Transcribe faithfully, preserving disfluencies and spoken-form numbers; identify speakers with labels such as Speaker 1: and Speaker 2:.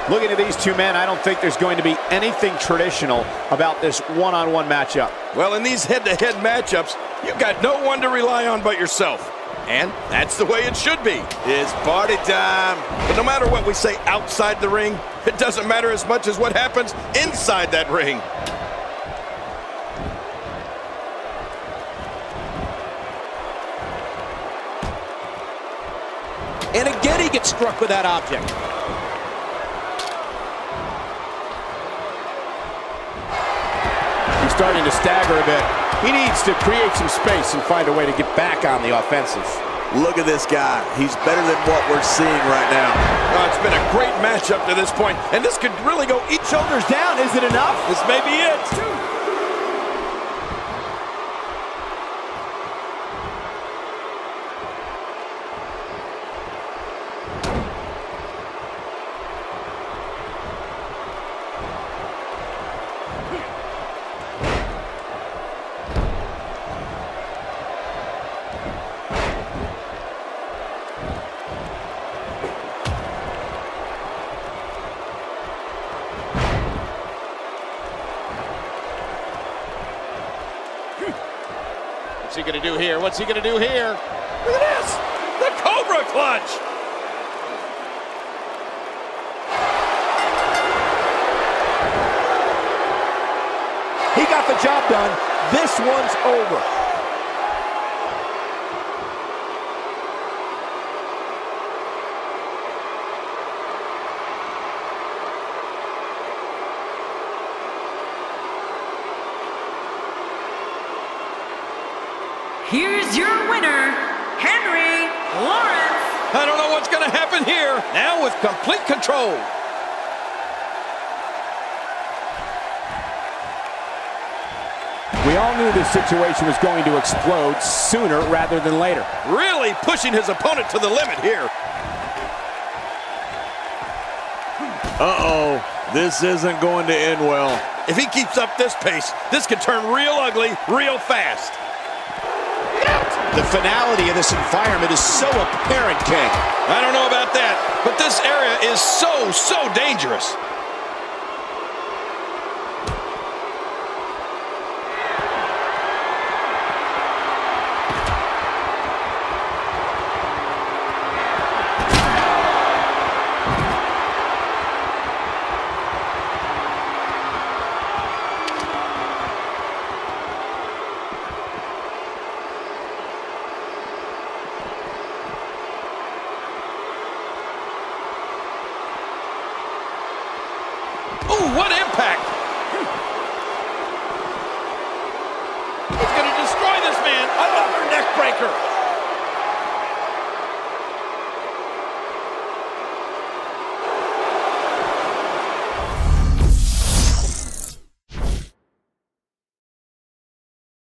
Speaker 1: Looking at these two men, I don't think there's going to be anything traditional about this one-on-one matchup.
Speaker 2: Well, in these head-to-head matchups, you've got no one to rely on but yourself. And that's the way it should be. It's party time. But no matter what we say outside the ring, it doesn't matter as much as what happens inside that ring.
Speaker 3: And again, he gets struck with that object.
Speaker 1: He's starting to stagger a bit. He needs to create some space and find a way to get back on the offensive.
Speaker 4: Look at this guy. He's better than what we're seeing right now.
Speaker 2: Oh, it's been a great match up to this point, and this could really go each
Speaker 1: Shoulders down, is it enough?
Speaker 2: This may be it.
Speaker 3: What's he going to do here? What's he going to do here?
Speaker 2: Look at this. The Cobra Clutch.
Speaker 1: He got the job done. This one's over.
Speaker 5: Here's your winner, Henry Lawrence.
Speaker 2: I don't know what's going to happen here. Now with complete control.
Speaker 1: We all knew this situation was going to explode sooner rather than later.
Speaker 2: Really pushing his opponent to the limit here.
Speaker 4: Uh-oh, this isn't going to end well.
Speaker 2: If he keeps up this pace, this could turn real ugly real fast.
Speaker 3: The finality of this environment is so apparent, King.
Speaker 2: I don't know about that, but this area is so, so dangerous. Ooh, what impact! He's going to destroy this man. Another neck breaker.